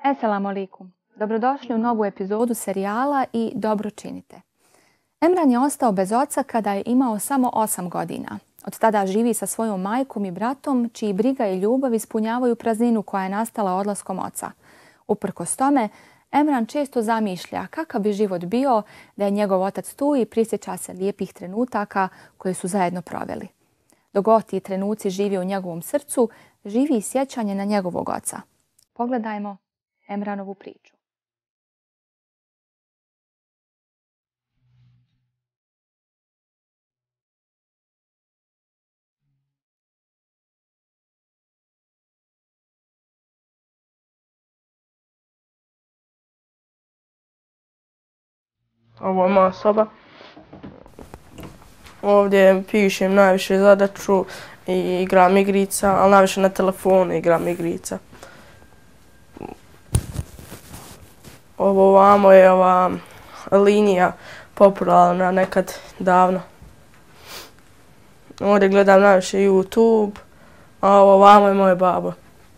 Esselamu alaikum. Dobrodošli u novu epizodu serijala i dobro činite. Emran je ostao bez oca kada je imao samo 8 godina. Od tada živi sa svojom majkom i bratom, čiji briga i ljubav ispunjavaju prazninu koja je nastala odlaskom oca. Uprkos tome, Emran često zamišlja kakav bi život bio da je njegov otac tu i prisjeća se lijepih trenutaka koje su zajedno proveli. Dok god ti trenuci žive u njegovom srcu, živi i sjećanje na njegovog oca. Pogledajmo Emranovu priču. Ovo je moja soba. Ovdje pišem najviše zadaću i igram igrica, ali najviše na telefonu igram igrica. Ovo ovamo je ova linija popularna nekad davno. Ovdje gledam najviše YouTube, a ovo ovamo je moje babo.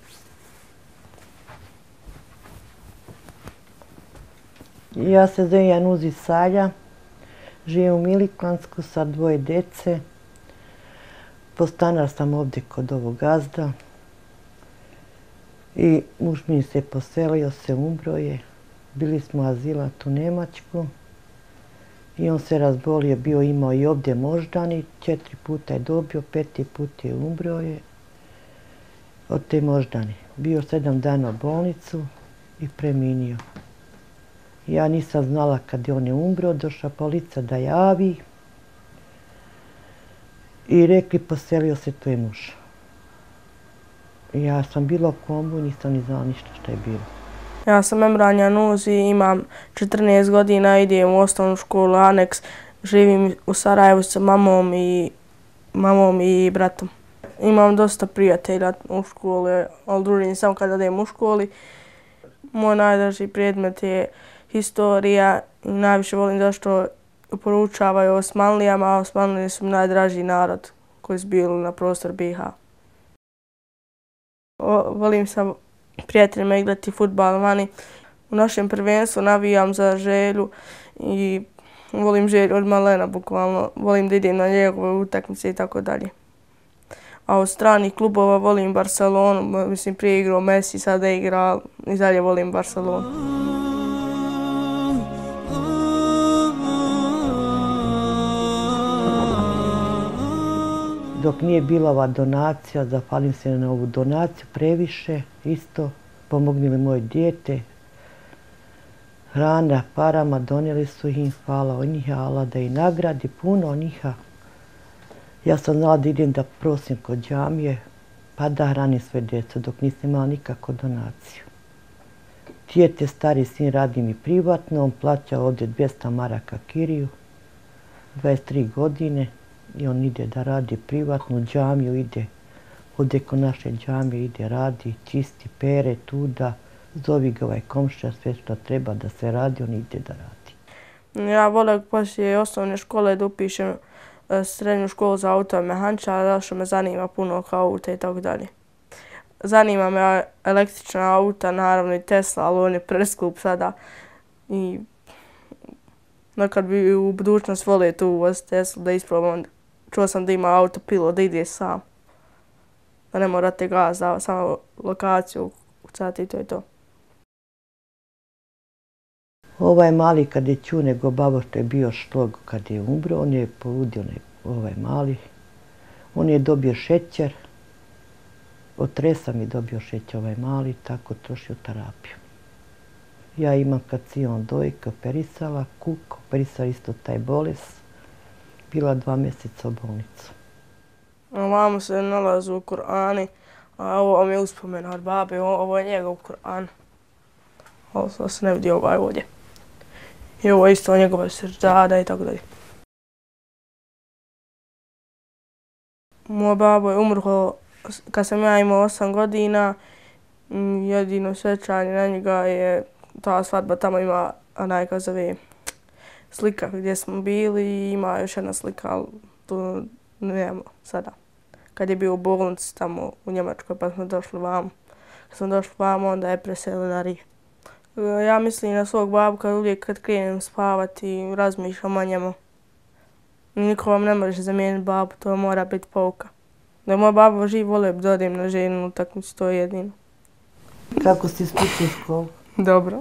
Ja se zovem Januzi Salja, živim u Milikansku sa 2 djece. Postanar sam ovdje kod ovog gazda i muž mi se poselio, se umro je. Bili smo azilant u Njemačku i on se razbolio, imao i ovdje moždani, 4 puta je dobio, 5. put je umro je od te moždani. Bio 7 dana u bolnicu i preminio. Ja nisam znala kad je on umro, došla policija da javi i rekli poselio se tvoj muž. Ja sam bila u komu i nisam ni znala ništa što je bilo. Ja sam Emran Januzi, imam 14 godina, idem u osnovnu školu Aneks, živim u Sarajevu sa mamom i bratom. Imam dosta prijatelja u školi, ali družim samo kada idem u školi. Moj najdraži predmet je historija i najviše volim zašto poručavaju o Osmanlijama, a Osmanlije su najdraži narod koji su bili na prostor BiH. Volim sa prijateljima igrati fudbal vani. U našem prvenstvu navijam za Želju i volim Želju od malena, bukvalno. Volim da idem na njegove utakmice i tako dalje. A od stranih klubova volim Barcelonu, mislim prije igrao Messi, sada igra i dalje volim Barcelonu. Dok nije bila ova donacija, zahvalim se na ovu donaciju previše, isto, pomogli mi moje dijete. Hrana, parama, donijeli su im, hvala od njih, Allah da i nagradi puno od njih. Ja sam znala da idem da prosim kod džamije, pa da hranim sve djecu, dok nisam imala nikakvu donaciju. Dijete stari sin radi mi privatno, on plaća ovdje 200 maraka kiriju, 23 godine. I on ide da radi privatnu džamiju, ide ovdje kod naše džamije, ide radi, čisti, pere, tuda, zovi ga ovaj komšija, sve što treba da se radi, on ide da radi. Ja volim poslije osnovne škole da upišem srednju školu za automehaničara, zato što me zanima puno oko auta i tako dalje. Zanima me električna auta, naravno i Tesla, ali on je preskup sada. I nekad bi u budućnost volio tu uvoziti Teslu da isprobam. Čuo sam da ima autopilot, da ide sam. Da ne morate gas davati, samo lokaciju ukucati i to je to. Ovaj mali kad je čuo nego babo što je bio štog kad je umro, on je poludio ovaj mali. On je dobio šećer, od tresa mi je dobio šećer ovaj mali, tako trošio terapiju. Ja imam kad si on dojka, operisala, kuk, operisala isto taj bolest. Bila 2 mjeseca u bolnicu. Ovamo se nalazu u Kur'ani, a ovo mi je uspomena od babe, ovo je njegov Kur'an. Ovo se ne vidi ovaj ovdje. I ovo je isto njegova seždada i tako dalje. Moj babo je umro kad sam ja imao 8 godina. Jedino sjećanje na njega je ta svadba, tamo ima onaj kako zove slika gdje smo bili i ima još jedna slika, ali tu nemamo sada. Kad je bio u bolnici tamo u Njemačkoj pa smo došli vamo. Kad smo došli vamo onda je preselio na Rijek. Ja mislim na svog babu kad krenem spavati i razmišljam o njemu. Niko vam ne može zamijeniti babu, to mora biti pouka. Da je moja baba živ, volio bi da odem na ženu utakmicu, to je jedino. Kako si ispustio školu? Dobro.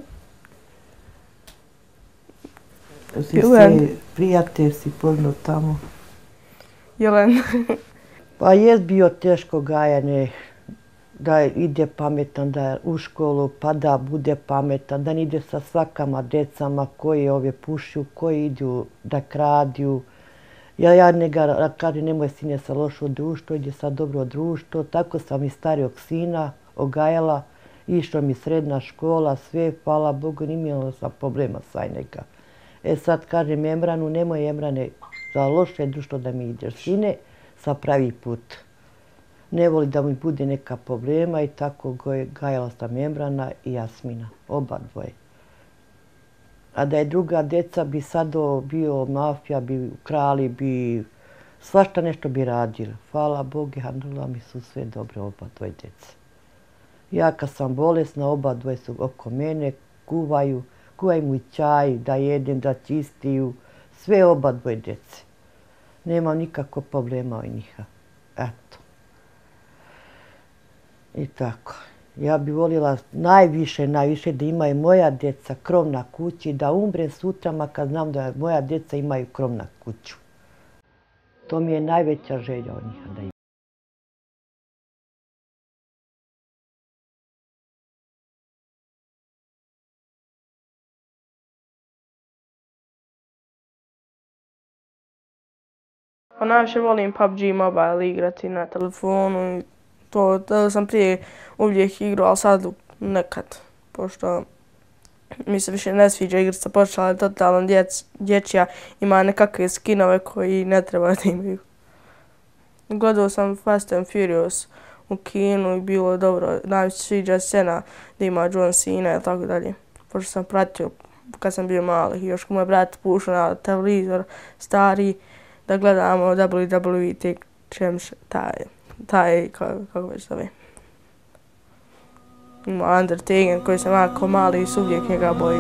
Si se prijatelj si poznao tamo? Jelen. Pa je bio teško gajanje, da ide pametan da u školu, pa da bude pametan, da ne ide sa svakama decama koji ove pušu, koji idu da kradiju. Ja njega kažem nemoj sine sa lošo društvo, ide sa dobro društvo. Tako sam i starijog sina ogajala, išla mi srednja škola, sve, hvala Bogu, nimalo sam problema sa njega. Sad kažem Emranu, nemoj Emrane za loše društvo da mi ideš, sine, sa pravi put. Ne voli da mi bude neka problema i tako gajala sam Emrana i Jasmina, oba dvoje. A da je druga deca bi sad bio mafija, bi krali, bi svašta nešto bi radili. Hvala Bogu, alhamdulillah, mi su sve dobre oba dvoje djece. Ja kad sam bolesna, oba dvoje su oko mene, kuvaju mu i čaj, da jedem, da čistiju, sve oba dvoje djece. Nemam nikakvog problema od njih. Eto. I tako. Ja bi voljela najviše da imaju moja djeca krov na kući, da umrem sutrama kad znam da moja djeca imaju krov na kuću. To mi je najveća želja od njih da imaju. Pa najviše volim PUBG Mobile igrati na telefonu. To sam prije uvijek igrao, ali sad nekad. Pošto mi se više ne sviđa igrica, počela je totalno dječja, ima nekakve skinove koji ne treba da imaju. Gledao sam Fast and Furious u kinu i bilo je dobro. Najviše sviđa scena da ima John Cena i tako dalje. Pošto sam pratio kad sam bio mali. Još ko moj brat pušao na televizor stari da gledamo WWE taj kako već zove. Ima Undertaker koji sam jako mali i uvijek njega bojio.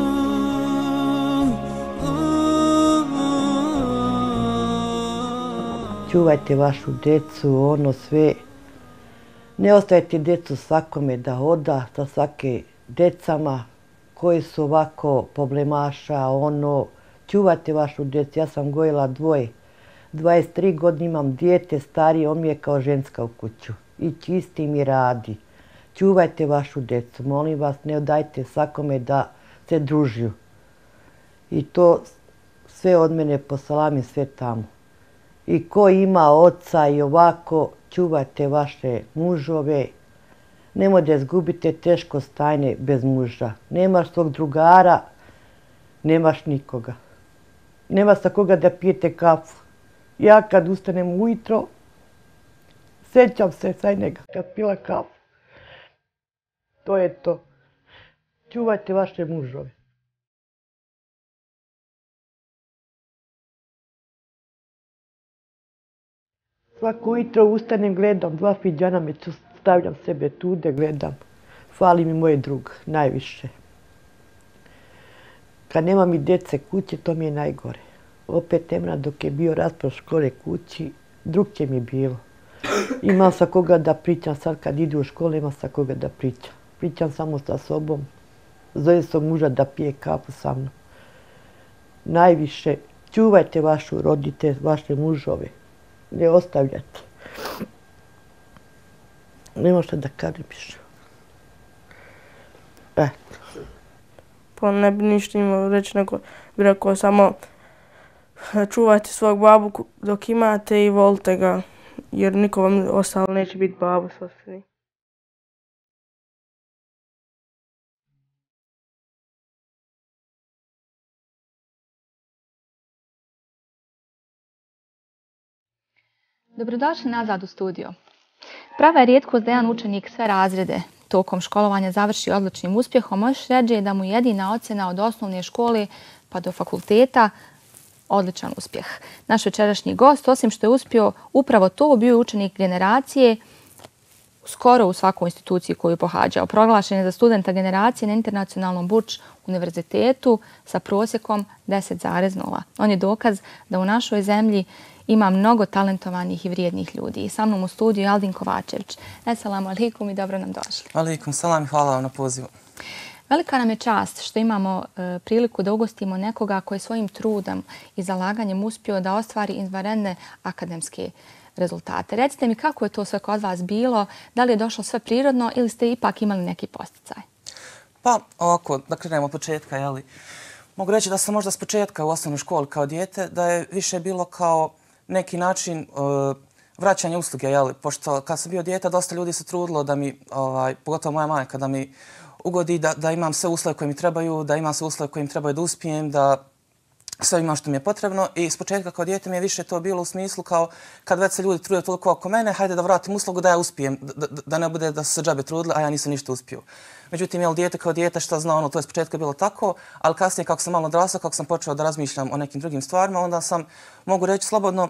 Čuvajte vašu djecu, ono sve. Ne ostavite djecu svakome da hoda sa svake decama koji su ovako problemaša, ono. Čuvajte vašu djecu. Ja sam gojila dvoje. 23 godine imam dijete, starije, on mi je kao ženska u kuću. I čistim i radi. Čuvajte vašu djecu. Molim vas, ne odajte svakome da se družiju. I to sve od mene posalamim sve tamo. I ko ima oca i ovako, čuvajte vaše mužove. Nemoj da izgubite teško stajne bez muža. Nemaš svog drugara, nemaš nikoga. Nema sa koga da pijete kafu. Ja kad ustanem ujutro, sjećam se sa njega kad pila kafu. To je to. Čuvajte vaše mužove. Svako ujutro ustanem, gledam, 2 fidžana meću, stavljam sebe tude, gledam. Fali mi moj drug, najviše. Kad nema mi djece kući, to mi je najgore. Opet Emran dok je bio raspad škole kući, drugče mi je bilo. Imam sa koga da pričam, sad kad idu u školu imam sa koga da pričam. Pričam samo sa sobom, zove svog muža da pije kafu sa mnom. Najviše, čuvajte vašu rodite, vaše mužove. Ne ostavljate. Nema što da kažem više. Pa ne bi ništa imao reći, nego bi rekao samo čuvajte svog babu dok imate i volite ga, jer niko vam ostalo neće biti babu sasvim. Dobrodošli nazad u studio. Prava je rijetkost da jedan učenik sve razrede tokom školovanja završi odličnim uspjehom. Možeš reći da mu jedina ocjena od osnovne škole pa do fakulteta odličan uspjeh. Naš večerašnji gost, osim što je uspio upravo to, bio je učenik generacije skoro u svakoj instituciji koju pohađao. Proglašen je za studenta generacije na Internacionalnom Burch univerzitetu sa prosjekom 10,0. On je dokaz da u našoj zemlji ima mnogo talentovanih i vrijednih ljudi. I sa mnom u studiju je Aldin Kovačević. Assalamu alaikum i dobro nam došli. Alaikum salam i hvala vam na pozivu. Velika nam je čast što imamo priliku da ugostimo nekoga koji je svojim trudom i zalaganjem uspio da ostvari izvanredne akademske rezultate. Recite mi kako je to sve kod vas bilo, da li je došlo sve prirodno ili ste ipak imali neki posticaj? Pa ovako, da krenemo od početka, jeli. Mogu reći da sam možda s početka u osnovnoj školi kao dijete, da je više bilo kao neki način vraćanja usluge, jeli. Pošto kad sam bio dijete, dosta ljudi se trudilo da mi, pogotovo moja majka, da mi ugodi da imam sve uslove koje mi trebaju, da imam sve uslove koje mi trebaju da uspijem, da sve imam što mi je potrebno. I s početka kao dijete mi je više to bilo u smislu kao kad već se ljudi trude toliko oko mene, hajde da vratim uslugu da ja uspijem, da ne bude da su se džabe trudili, a ja nisam ništa uspio. Međutim, jel dijete kao dijete šta zna, to je s početka bilo tako, ali kasnije kako sam malo odrastao, kako sam počeo da razmišljam o nekim drugim stvarima, onda sam, mogu reći slobodno,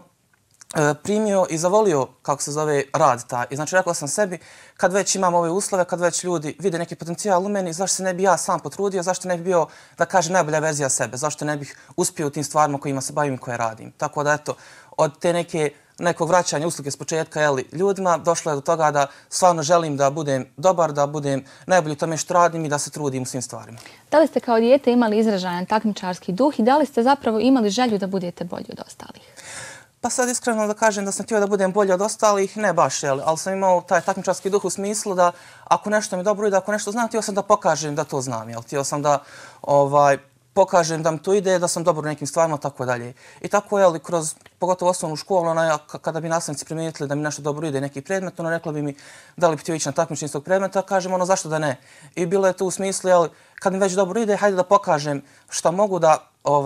primio i zavolio, kako se zove, rad taj. I znači rekao sam sebi, kad već imam ove uslove, kad već ljudi vide neki potencijal u meni, zašto se ne bi ja sam potrudio, zašto ne bi bio, da kažem, najbolja verzija sebe, zašto ne bih uspio u tim stvarima kojima se bavim i koje radim. Tako da eto, od te nekog vraćanja usluge s početka ljudima, došlo je do toga da stvarno želim da budem dobar, da budem najbolji u tome što radim i da se trudim u svim stvarima. Da li ste kao dijete imali izražajan takmičarski duh i da li ste zapravo imali želju da budete bolji od ostalih? Pa sad iskreno da kažem da sam htio da budem bolji od ostalih, ne baš, ali sam imao taj takmičarski duh u smislu da ako nešto mi dobro ide, ako nešto znam, htio sam da pokažem da to znam, htio sam da pokažem da mi to ide, da sam dobar u nekim stvarima, tako dalje. I tako, kroz pogotovo osnovnu školu, kada bi nastavnici primijetili da mi nešto dobro ide, neki predmet, rekla bi mi da li bi htio ići na takmičenje iz tog predmeta, kažem zašto da ne. I bilo je to u smislu, kad mi već dobro ide, hajde da pokažem šta mogu da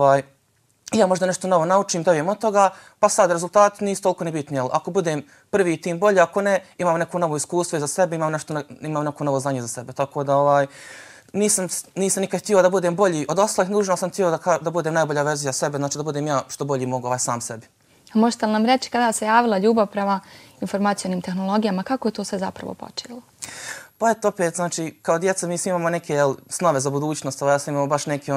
ja možda nešto novo naučim, dobijem od toga, pa sad rezultati nisu toliko nebitni. Ako budem prvi, tim bolje, ako ne, imam neko novo iskustvo za sebe, imam neko novo znanje za sebe. Tako da nisam nikad htio da budem bolji od ostalih, nužno sam htio da budem najbolja verzija sebe, znači da budem ja što bolji mogu sam sebi. Možete li nam reći kada se javila ljubav prema informacionim tehnologijama, kako je to sve zapravo počelo? Pa eto opet, znači kao djeca mi svi imamo neke snove za budućnost, ja sam imao baš neke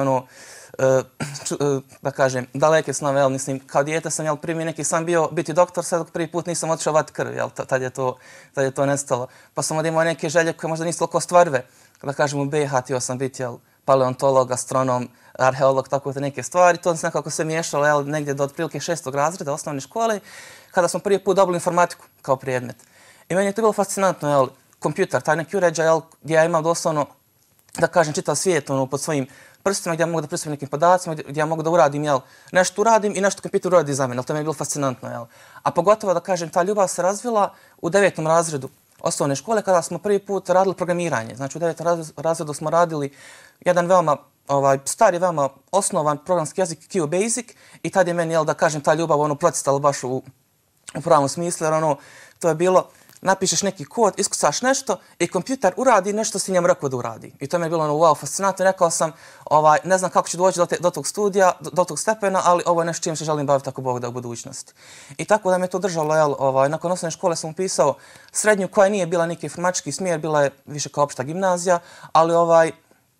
da kažem, daleke snove, mislim, kao dijete sam, prvi neki sam bio biti doktor, sad prvi put nisam otišao vati krv, tad je to nestalo. Pa sam imao neke želje koje možda nisu toliko ostvarive, da kažem u BiH, htio sam biti paleontolog, astronom, arheolog, tako da neke stvari. To se nekako se miješalo negdje do otprilike 6. razreda osnovne škole, kada smo prvi put dobili informatiku kao predmet. I meni je to bilo fascinantno, kompjuter, taj neki uređaj gdje ja imam doslovno, da kažem, čitav svijet pod svojim prstima, gdje ja mogu da pristupim nekim podacima, gdje ja mogu da uradim, nešto uradim i nešto kompjuter uradi za mene, to mi je bilo fascinantno, A pogotovo, da kažem, ta ljubav se razvila u 9. razredu osnovne škole kada smo prvi put radili programiranje. Znači u 9. razredu smo radili jedan veoma stari, veoma osnovan programski jezik QBasic i tad je meni, da kažem, ta ljubav procvjetala baš u pravom smislu, jer to je bilo, napišeš neki kod, iskucaš nešto i kompjuter uradi nešto si njemu rekao da uradi. I to mi je bilo wow, fascinantno. Rekao sam, ne znam kako ću doći do tog studija, do tog stepena, ali ovo je nešto čim se želim baviti ako Bog da u budućnosti. I tako da me to držalo, nakon osnovne škole sam upisao srednju koja nije bila neki informatički smjer, bila je više kao opšta gimnazija, ali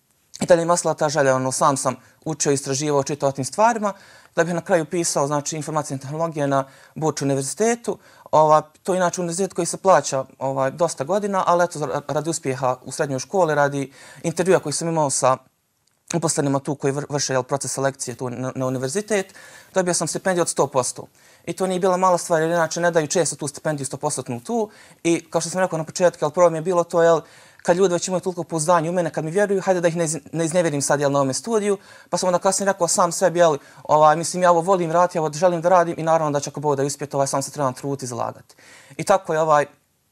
i tada mi ostala ta želja, sam sam učio, istraživao, čitao o tim stvarima, da bih na kraju pisao, znači, informacijne tehnologije na Burch univerzitetu. To je inače univerzitet koji se plaća dosta godina, ali eto, radi uspjeha u srednjoj školi, radi intervjua koji sam imao sa uposlenima tu koji vrše proces selekcije tu na univerzitet, dobio sam stipendiju od 100%. I to nije bila mala stvar, jer inače ne daju često tu stipendiju 100% tu. I kao što sam rekao na početku, prvo mi je bilo to, kad ljudi već imaju toliko pouzdanja u mene, kad mi vjeruju, hajde da ih ne iznevjerim sad na ovome studiju. Pa sam onda kasnije rekao sam sebi, mislim, ja ovo volim raditi, ja ovo želim da radim i naravno da će ako Bog da uspije, sam se trebam truditi i zalagati. I tako je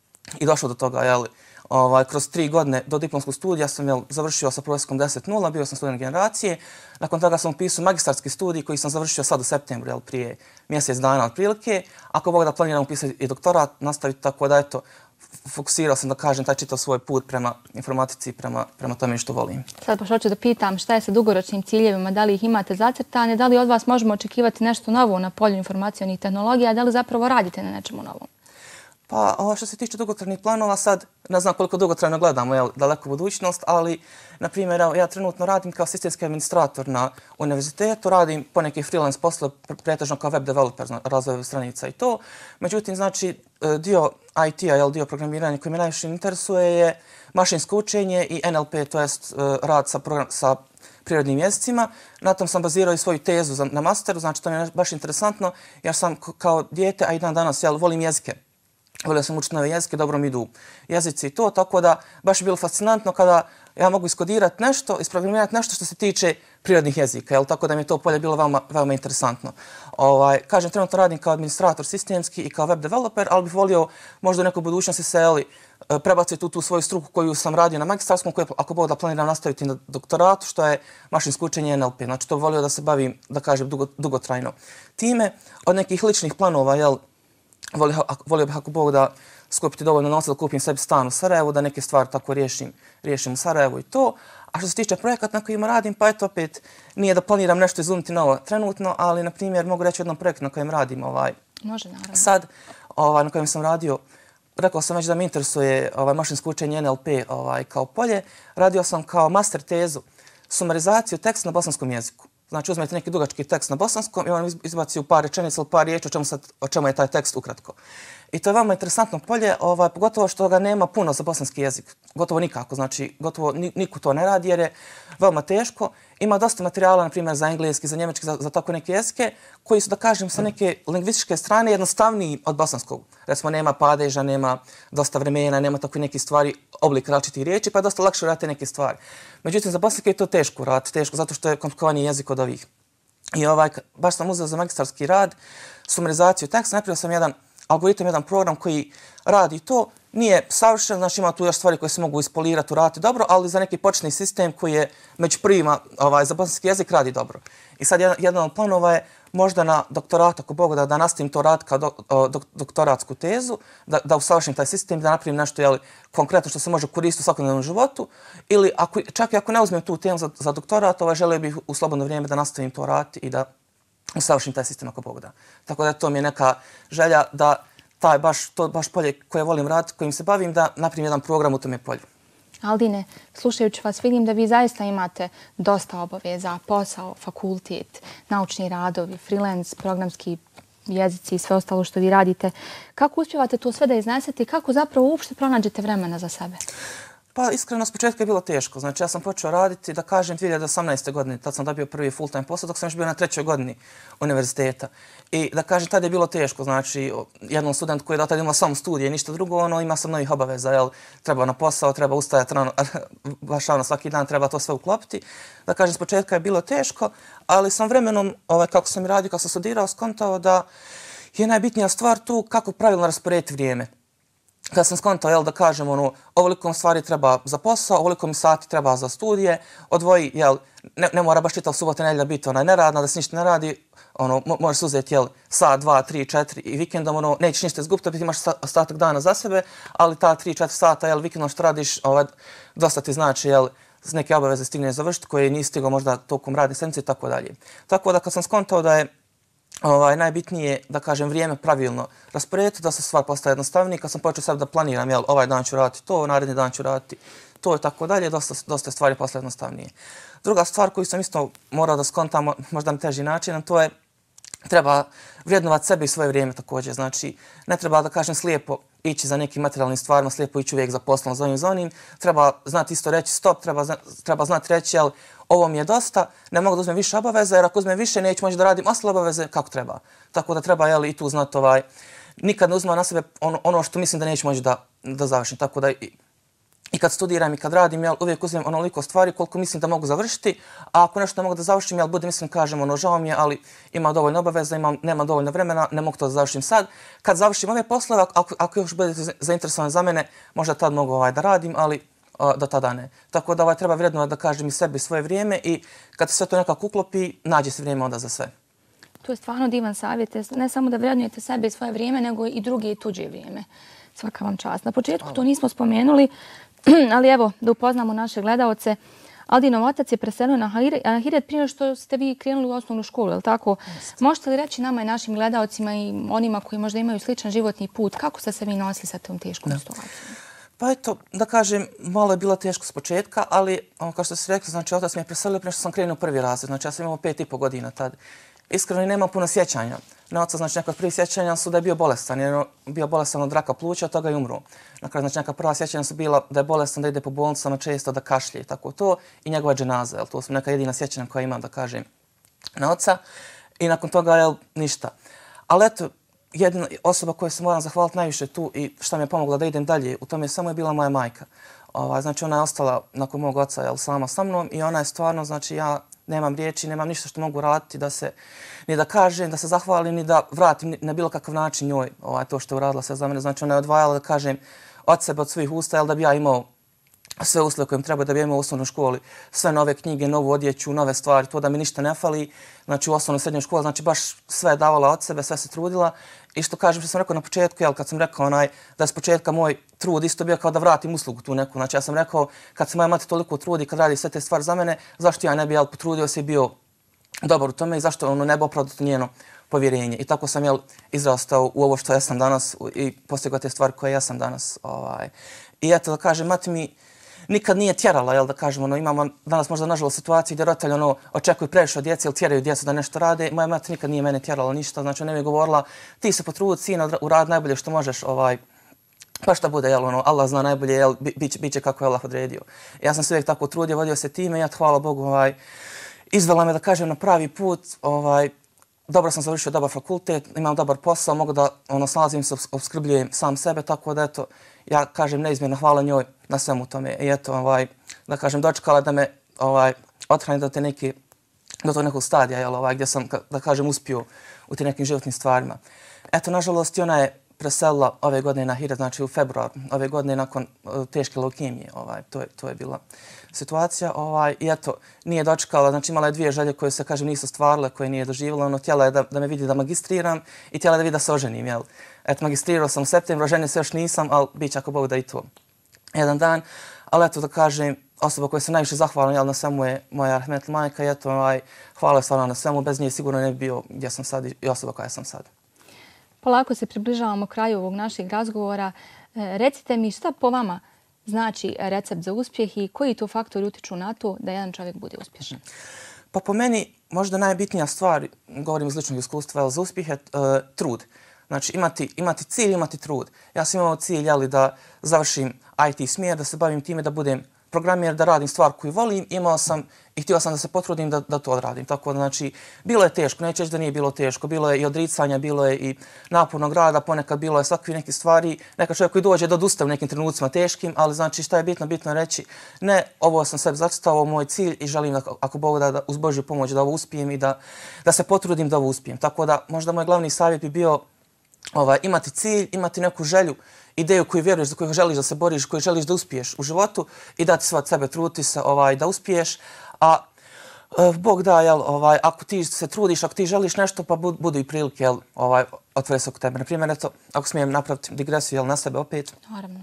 i došlo do toga, kroz 3 godine do diplomskog studija sam završio sa prosjekom 10,0, bio sam student generacije. Nakon toga sam upisao magistarski studij koji sam završio sad u septembru, prije mjesec dana otprilike. Ako Bog da planiram upisati i doktorat, nastaviti tako da fokusirao sam, da kažem, taj čitav svoj put prema informatici i prema tome što volim. Sad baš hoću da pitam šta je sa dugoročnim ciljevima, da li ih imate zacrtane, da li od vas možemo očekivati nešto novo na polju informacionih tehnologija, da li zapravo radite na nečemu novom? Pa što se tiče dugotrajnih planova, sad ne znam koliko dugotrajno gledamo, daleko budućnost, ali na primjer ja trenutno radim kao sistemski administrator na univerzitetu, radim poneke freelance poslove, pretežno kao web developer, razvoj web stranica i to. Međutim, znači dio IT-a, dio programiranja koji me najviše interesuje je mašinsko učenje i NLP, to jest rad sa prirodnim jezicima. Na tom sam bazirao i svoju tezu na masteru, znači to mi je baš interesantno jer sam kao dijete, a i dan danas volim jezike. Volio sam učiti nove jezike, dobro mi idu jezici i to, tako da baš je bilo fascinantno kada ja mogu iskodirati nešto, isprogramirati nešto što se tiče prirodnih jezika, tako da mi je to polje bilo veoma interesantno. Kažem, trenutno radim kao administrator sistemski i kao web developer, ali bih volio možda u nekoj budućnosti se prebaciti u tu svoju struku koju sam radio na magistarskom, koju ako Bog da planiram nastaviti na doktoratu, što je mašinsko učenje NLP. Znači to bih volio da se bavim, da kažem, dugotrajno. Time, od nekih ličnih planova, volio bih ako Bog da skupiti dovoljno novca da kupim sebi stan u Sarajevu, da neke stvari tako riješim u Sarajevu i to. A što se tiče projekata na kojima radim, pa eto opet nije da planiram nešto izumiti novo trenutno, ali na primjer mogu reći o jednom projektu na kojem radim Može, naravno. Sad, na kojem sam radio, rekao sam već da me interesuje mašinsko učenje NLP kao polje. Radio sam kao master tezu sumarizaciju teksta na bosanskom jeziku. Znači uzmete neki dugački tekst na bosanskom i on izbaci u par rečenica ili par riječi o čemu je taj tekst ukratko. I to je veoma interesantno polje, pogotovo što ga nema puno za bosanski jezik. Gotovo nikako, znači gotovo niko to ne radi jer je veoma teško. Ima dosta materijala, na primjer, za engleski, za njemački, za tako neke jezike, koji su, da kažem, sa neke lingvističke strane jednostavniji od bosanskog. Recimo, nema padeža, nema dosta vremena, nema takve neke stvari, oblik različitih riječi, pa je dosta lakše raditi neke stvari. Međutim, za bosanski je to teško raditi, teško, zato što je komplikovaniji jezik od ovih. I baš sam uzeo za magistarski rad, sumarizaciju teksta, napravio sam jedan algoritam, jedan program koji radi to. Nije savršen, znači ima tu još stvari koje se mogu ispolirati, uraditi dobro, ali za neki početni sistem koji je među prvima za bosanski jezik radi dobro. I sad jedan od planova je možda na doktoratu, ako Bog da nastavim to raditi kao doktoratsku tezu, da usavršim taj sistem, da napravim nešto konkretno što se može koristiti u svakodnevnom životu, ili čak i ako ne uzmem tu temu za doktorat, želio bih u slobodno vrijeme da nastavim to raditi i da usavršim taj sistem ako Bog da. Tako da to mi je neka želja da to baš polje koje volim raditi, kojim se bavim, da napravim jedan program u tome polju. Aldine, slušajući vas vidim da vi zaista imate dosta obaveza, posao, fakultet, naučni radovi, freelance, programski jezici i sve ostalo što vi radite. Kako uspijevate to sve da iznesete i kako zapravo uopšte pronađete vremena za sebe? Pa iskreno, s početka je bilo teško. Znači ja sam počeo raditi, da kažem, 2018. godine. Tad sam dobio prvi full-time posao dok sam još bio na 3. godini univerziteta. I da kažem, tad je bilo teško. Znači, jednom student koji je do tada imao samo studije i ništa drugo, ima sam novih obaveza. Treba na posao, treba ustajati rano, baš svaki dan, treba to sve uklopiti. Da kažem, s početka je bilo teško, ali sam vremenom, kako sam radio, kako sam studirao, skontao da je najbitnija stvar tu kako pravilno rasporediti vrijeme. Kada sam skontao, da kažem, ovoliko stvari treba za posao, ovoliko mi sati treba za studije, odvoji, ne mora baš čitav subota nedjelja biti neradna, da se ništa ne radi, možeš se uzeti sat, 2, 3, 4 i vikendom, nećeš ništa izgubiti, imaš ostatak dana za sebe, ali ta 3-4 sata vikendom što radiš, dosta ti znači, neke obaveze stigne završiti koje nisi stigao možda tokom radne sedmice i tako dalje. Tako da kad sam skontao da je najbitnije, da kažem, vrijeme pravilno rasporediti, da se stvar postaje jednostavnije. Kad sam počeo sad da planiram, ovaj dan ću raditi to, naredni dan ću raditi to i tako dalje, dosta stvari postaje jednostavnije. Druga stvar koju sam isto morao da skontam, možda na teži način, to je treba vrijednovati sebe i svoje vrijeme također. Znači, ne treba, da kažem, slijepo ići za nekim materijalnim stvarima, slijepo ići uvijek za poslom, za onim. Treba znati isto reći stop, treba znati reći, ovo mi je dosta, ne mogu da uzmem više obaveza, jer ako uzmem više neću moći da radim ostale obaveze kako treba. Tako da treba i tu znati nikad ne uzmem na sebe ono što mislim da neću moći da završim. Tako da i kad studiram i kad radim, uvijek uzmem onoliko stvari koliko mislim da mogu završiti, a ako nešto ne mogu da završim, budem mislim, kažem, žao mi je, ali imam dovoljno obaveza, nemam dovoljno vremena, ne mogu to da završim sad. Kad završim ove poslove, ako još budete zainteresovani za mene, možda tad mogu da radim, ali do tada ne. Tako da treba vrijednovati, da kažem, i sebi svoje vrijeme i kad se sve to nekako uklopi, nađe se vrijeme onda za sve. To je stvarno divan savjet, ne samo da vrednujete sebe i svoje vrijeme, nego i druge i tuđe vrijeme. Svaka vam čast. Na početku to nismo spomenuli, ali evo, da upoznamo naše gledaoce. Aldinov otac je preselio na Ahiret prije što ste vi krenuli u osnovnu školu, je li tako? Možete li reći nama i našim gledalcima i onima koji možda imaju sličan životni put, kako ste se vi nosili sa tom teškom situacijom? Pa eto, da kažem, malo je bilo teško s početka, ali kao što ste rekli, znači otac mi je preselio prije što sam krenuo prvi razred, znači ja sam imao 5,5 godina tad. Iskreno nemam puno sjećanja. Na oca, znači neka prvi sjećanja su da je bio bolestan, jer je bio bolestan od raka pluća, od toga je umro. Na kraju, znači neka prva sjećanja su bila da je bolestan, da ide po bolnicama često, da kašlje i tako to, i njegova dženaza, jel, to su neka jedina sjećanja koja imam, da kažem, na oca. I nakon toga, jel, ništa. Ali eto, jedina osoba koju se moram zahvaliti najviše tu i šta mi je pomogla da idem dalje, u tome samo je bila moja majka. Znači ona je ostala nakon mog oca, jel, sama sa mnom i ona je stvarno, znači ja nemam riječi, nemam ništa što mogu raditi da se, ni da kažem, da se zahvalim, ni da vratim na bilo kakav način njoj to što je uradila sve za mene. Znači ona je odvajala, da kažem, od sebe, od svojih usta, jel, da bi ja imao sve uslove koje mi treba, da bi ja imao u osnovnoj školi sve nove knjige, novu odjeću, nove stvari, to da mi ništa ne fali. Znači u osnovnoj srednjoj školi, znači baš sve je davala od sebe, sve se trudila. I što kažem, što sam rekao na početku, jel, kad sam rekao da je s početka moj trud isto bio kao da vratim uslugu tu neku. Znači ja sam rekao, kad se moja mati toliko trudi, kad radi sve te stvari za mene, zašto ja ne bi, jel, potrudio se i bio dobar u tome i zašto ne bi opravdao njeno povjerenje. I tako sam, jel, izrastao u ovo što ja sam danas i postigao te stvari koje ja sam danas. I eto, da kažem, mati mi nikad nije tjerala, jel, da kažemo, imamo danas možda nažalost situaciju gdje roditelji očekuju previše od djece ili tjeraju djecu da nešto rade. Moja mati nikad nije mene tjerala ništa, znači ona mi je govorila ti se potrudi, sine, uradi najbolje što možeš, pa šta bude, jel, Allah zna najbolje, jel, bit će kako je Allah odredio. Ja sam se uvijek tako trudio, vodio se time i ja, hvala Bogu, izvela me, da kažem, na pravi put, dobro sam završio dobar fakultet, imam dobar posao, mogu da snalazim se, opskrbljujem sam sebe, tako da eto, ja kažem neizmjerno hvala njoj na svemu tome. I eto, da kažem, dočekala da me othrani do tog nekog stadija, jel, gdje sam, da kažem, uspio u tim nekim životnim stvarima. Eto, nažalost, i ona je preselila ove godine na Ahiret, znači u februaru ove godine nakon teške leukemije. To je bila situacija. I eto, nije dočekala, znači imala je 2 želje koje se, kažem, nisu stvarile, koje nije doživjela. Htjela je da me vidi da magistriram i htjela je da vidi da se oženim, jel. Eto, magistrirao sam u septembru, oženio se još nisam, ali bit će ako Bog da i to jedan dan. Ali eto, da kažem, osoba koja se najviše zahvalim, jel, na svemu je moja rahmetli majka i eto, hvala stvarno na svemu, bez nje sigurno ne bi bio gdje sam sad i osoba koja sam sad. Polako se približavamo kraju ovog našeg razgovora. Recite mi šta po vama znači recept za uspjeh i koji to faktori utiču na to da jedan čovjek bude uspješan? Pa po meni možda najbitnija stvar, govorim iz ličnog iskustva, za uspjeh je trud. Znači imati cilj, imati trud. Ja sam imao cilj, jeli, da završim IT smjer, da se bavim time, da budem programjer, da radim stvar koju volim, imao sam i htio sam da se potrudim da to odradim. Tako da, znači, bilo je teško, neću reći da nije bilo teško, bilo je i odricanja, bilo je i napornog rada, ponekad bilo je svakakve neke stvari, neka čovjek koji dođe da odustaje u nekim trenucima teškim, ali znači šta je bitno? Bitno je reći, ne, ovo sam sebi zacrtao, ovo je moj cilj i želim da, ako Bog da uz Božju pomoć da ovo uspijem i da se potrudim da ovo uspijem. Tako da, možda moj glavni savjet bi bio imati cilj, imati neku želju, ideju koju vjeruješ, za koju želiš da se boriš, koju želiš da uspiješ u životu i dati sve od sebe, truditi se da uspiješ. A Bog da, jel, ako ti se trudiš, ako ti želiš nešto, pa budu i prilike, jel, otvore se oko tebe. Naprimjer, eto, ako smijem napraviti digresiju, jel, na sebe opet. Naravno.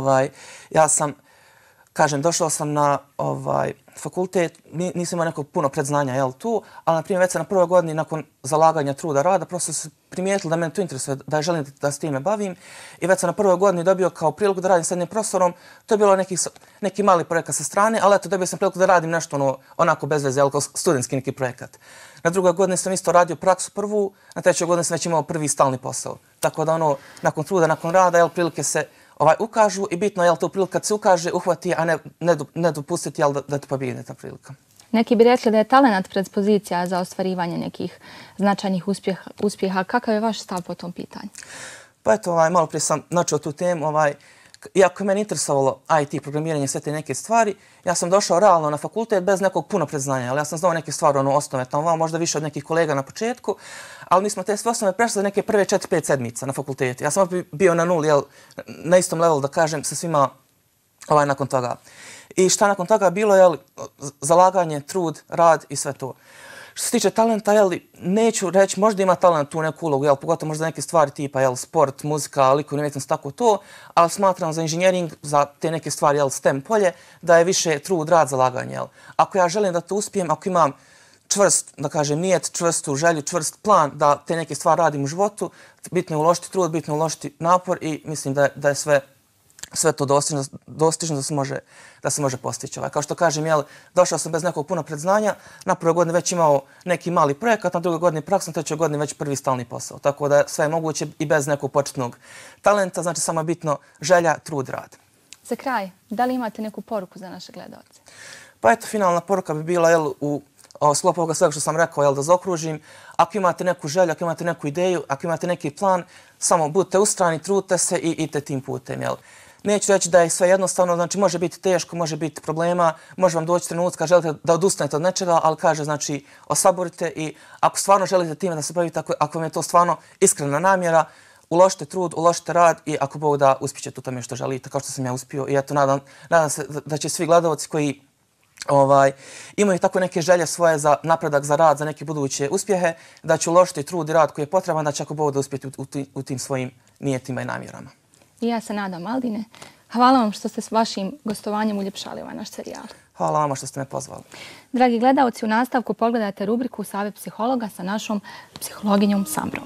Ja sam, kažem, došao sam na fakultet, nisam imao nekog puno predznanja, jel, tu, ali, na primjer, već sam na prvoj godini, nakon zalaganja truda rada, prosto se primijetili da mene to interesuje, da ja želim da s time bavim i već sam na prvoj godini dobio kao priliku da radim s jednim profesorom. To je bilo neki mali projekat sa strane, ali eto, dobio sam priliku da radim nešto onako bez veze, jel, kao studentski neki projekat. Na drugoj godini sam isto radio praksu prvu, na trećoj godini sam već imao prvi stalni posao. Tako da nakon truda, nakon rada, jel, prilike se ukažu i bitno je, jel, to prilika kad se ukaže, uhvati, a ne dopustiti, jel, da te pobjegne ta prilika. Neki bi rekli da je talent predispozicija za ostvarivanje nekih značajnih uspjeha. Kakav je vaš stav po tom pitanju? Pa eto, malo prije sam načeo tu temu. Iako je meni interesovalo IT, programiranje, sve te neke stvari, ja sam došao realno na fakultet bez nekog puno predznanja. Ja sam znao neke stvari, osnove tamo, možda više od nekih kolega na početku, ali mi smo te sve osnove prešli za neke prve 4-5 sedmica na fakultetu. Ja sam bio na nuli, na istom levelu, da kažem, sa svima nakon toga. I šta nakon toga bilo je zalaganje, trud, rad i sve to. Što se tiče talenta, neću reći, možda ima talent tu neku ulogu, pogotovo možda neke stvari tipa sport, muzika, likovna umjetnost, tako to, ali smatram za inženjering, za te neke stvari, STEM polje, da je više trud, rad, zalaganje. Ako ja želim da to uspijem, ako imam čvrst, da kažem, nijet, čvrstu želju, čvrst plan da te neke stvari radim u životu, bitno je uložiti trud, bitno je uložiti napor i mislim da je sve to dostižno da se može postići. Kao što kažem, došao sam bez nekog puno predznanja, na prvoj godini već imao neki mali projekat, na drugoj godini praksu, na trećoj godini već prvi stalni posao. Tako da sve je moguće i bez nekog početnog talenta, znači samo je bitno želja, trud, rad. Za kraj, da li imate neku poruku za naše gledalce? Pa eto, finalna poruka bi bila u sklopu ovoga svega što sam rekao, da zaokružim. Ako imate neku želju, ako imate neku ideju, ako imate neki plan, samo budite ustrajni, trudite se i idite tim putem. Neću reći da je sve jednostavno, znači može biti teško, može biti problema, može vam doći trenutak kad želite da odustanete od nečega, ali kaže, znači, osaborite i ako stvarno želite time da se bavite, ako vam je to stvarno iskrena namjera, uložite trud, uložite rad i ako Bog da uspjećete u tome što želite, kao što sam ja uspio. I eto, nadam se da će svi gledalci koji imaju tako neke želje svoje za napredak, za rad, za neke buduće uspjehe, da će uložiti trud i rad koji je potreban, da će ako Bog da uspjeti u tim svojim nijetima i namjerama. I ja se nadam, Aldine. Hvala vam što ste s vašim gostovanjem uljepšali ovaj naš serijal. Hvala vama što ste me pozvali. Dragi gledalci, u nastavku pogledajte rubriku Savjet psihologa sa našom psihologinjom Samrom.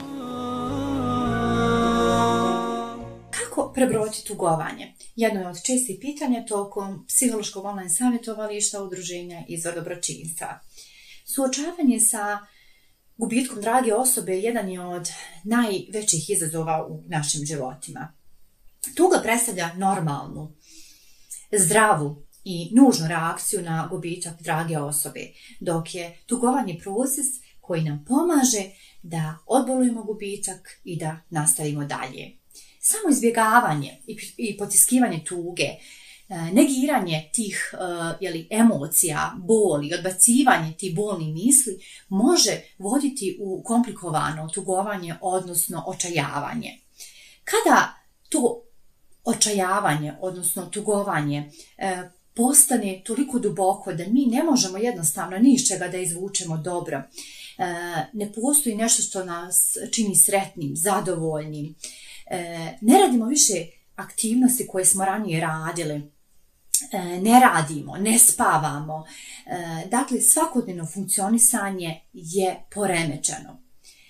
Kako prebroditi tugovanje? Jedno je od čestih pitanja tokom psihološkog online savjetovališta Udruženja Izvor dobročinstva. Suočavanje sa gubitkom drage osobe jedan je od najvećih izazova u našim životima. Tuga predstavlja normalnu, zdravu i nužnu reakciju na gubitak drage osobe, dok je tugovanje proces koji nam pomaže da odbolujemo gubitak i da nastavimo dalje. Samo izbjegavanje i potiskivanje tuge, negiranje tih emocija, boli, odbacivanje tih bolnih misli može voditi u komplikovano tugovanje, odnosno očajavanje. Kada to očajavanje, odnosno tugovanje, postane toliko duboko da mi ne možemo jednostavno ni iz čega da izvučemo dobro, ne postoji nešto što nas čini sretnim, zadovoljnim, ne radimo više aktivnosti koje smo ranije radili, ne radimo, ne spavamo, dakle svakodnevno funkcionisanje je poremećeno.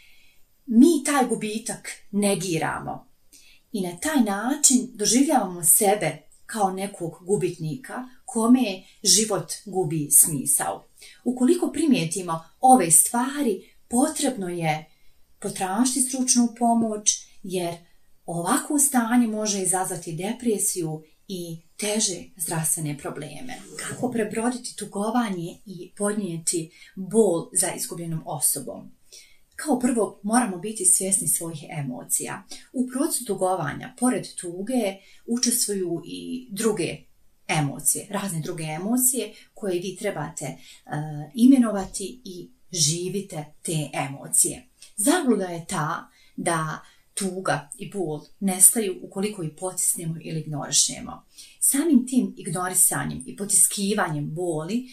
Mi taj gubitak negiramo i na taj način doživljavamo sebe kao nekog gubitnika kome život gubi smisao. Ukoliko primijetimo ove stvari, potrebno je potražiti stručnu pomoć, jer ovako stanje može izazvati depresiju i teže zdravstvene probleme. Kako prebroditi tugovanje i podnijeti bol za izgubljenom osobom? Kao prvo, moramo biti svjesni svojih emocija. U procesu tugovanja, pored tuge, učestvuju i druge emocije, razne druge emocije koje vi trebate imenovati i živite te emocije. Zabluda je ta da tuga i bol nestaju ukoliko ih potisnemo ili ignorišemo. Samim tim ignorisanjem i potiskivanjem boli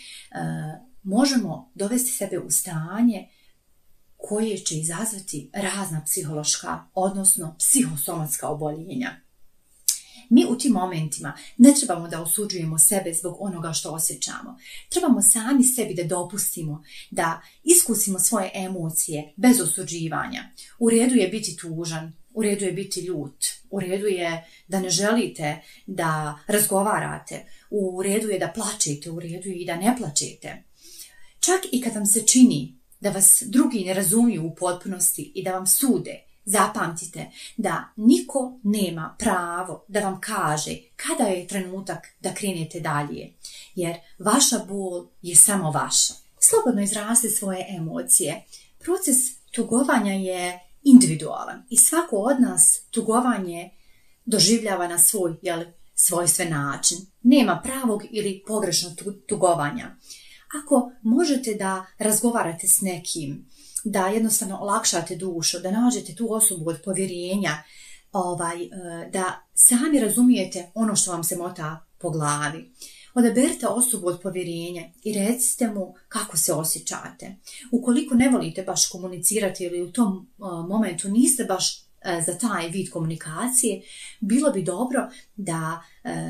možemo dovesti sebe u stanje koje će izazvati razna psihološka, odnosno psihosomatska oboljenja. Mi u tim momentima ne trebamo da osuđujemo sebe zbog onoga što osjećamo. Trebamo sami sebi da dopustimo, da iskusimo svoje emocije bez osuđivanja. U redu je biti tužan, u redu je biti ljut, u redu je da ne želite da razgovarate, u redu je da plačete, u redu je i da ne plačete. Čak i kad vam se čini da vas drugi ne razumiju u potpunosti i da vam sude, zapamtite da niko nema pravo da vam kaže kada je trenutak da krenete dalje, jer vaša bol je samo vaša. Slobodno izrazite svoje emocije. Proces tugovanja je individualan i svako od nas tugovanje doživljava na svoj svojstven način. Nema pravog ili pogrešnog tugovanja. Ako možete da razgovarate s nekim, da jednostavno olakšate dušu, da nađete tu osobu od povjerenja, da sami razumijete ono što vam se mota po glavi. Odaberite osobu od povjerenja i recite mu kako se osjećate. Ukoliko ne volite baš komunicirati ili u tom momentu niste baš za taj vid komunikacije, bilo bi dobro da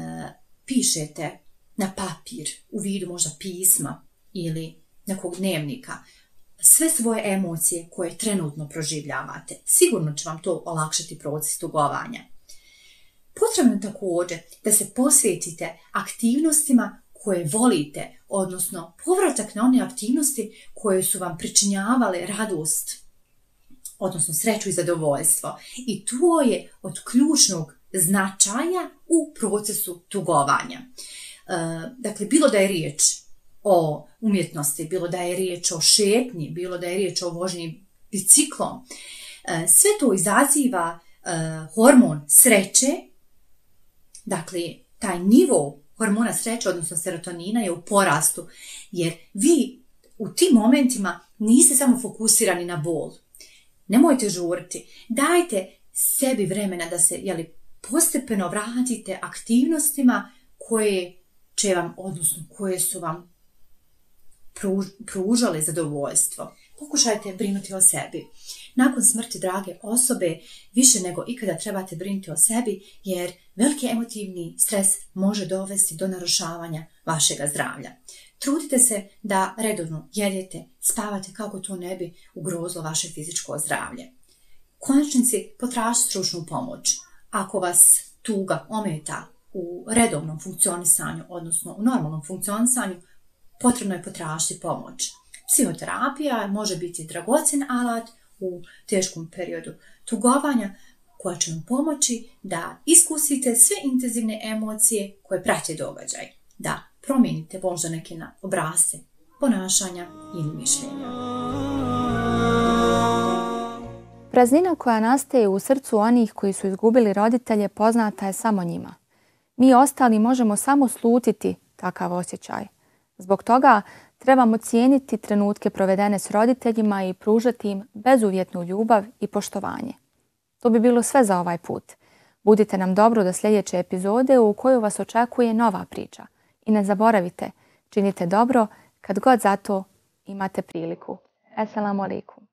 pišete na papir u vidu možda pisma ili nekog dnevnika sve svoje emocije koje trenutno proživljavate. Sigurno će vam to olakšati proces tugovanja. Potrebno je također da se posvetite aktivnostima koje volite, odnosno povratak na one aktivnosti koje su vam pričinjavale radost, odnosno sreću i zadovoljstvo. I to je od ključnog značaja u procesu tugovanja. Dakle, bilo da je riječ o umjetnosti, bilo da je riječ o šetnji, bilo da je riječ o vožnji biciklom, sve to izaziva hormon sreće. Dakle, taj nivo hormona sreće, odnosno serotonina, je u porastu, jer vi u tim momentima niste samo fokusirani na bol. Nemojte žuriti. Dajte sebi vremena da se postepeno vratite aktivnostima koje će vam, odnosno koje su vam pružale zadovoljstvo. Pokušajte brinuti o sebi. Nakon smrti drage osobe, više nego ikada trebate brinuti o sebi, jer veliki emotivni stres može dovesti do narušavanja vašega zdravlja. Trudite se da redovno jedete, spavate kako to ne bi ugrozilo vaše fizičko zdravlje. U konačnici, potražite stručnu pomoć. Ako vas tuga ometa u redovnom funkcionisanju, odnosno u normalnom funkcionisanju, potrebno je potražiti pomoć. Psihoterapija može biti dragocjen alat u teškom periodu tugovanja koja će vam pomoći da iskusite sve intenzivne emocije koje prate događaj, da promijenite možda neke obrasce ponašanja ili mišljenja. Praznina koja nastaje u srcu onih koji su izgubili roditelje poznata je samo njima. Mi ostali možemo samo slutiti takav osjećaj. Zbog toga trebamo cijeniti trenutke provedene s roditeljima i pružati im bezuvjetnu ljubav i poštovanje. To bi bilo sve za ovaj put. Budite nam dobro do sljedeće epizode u kojoj vas očekuje nova priča. I ne zaboravite, činite dobro kad god za to imate priliku. Assalamu alaikum.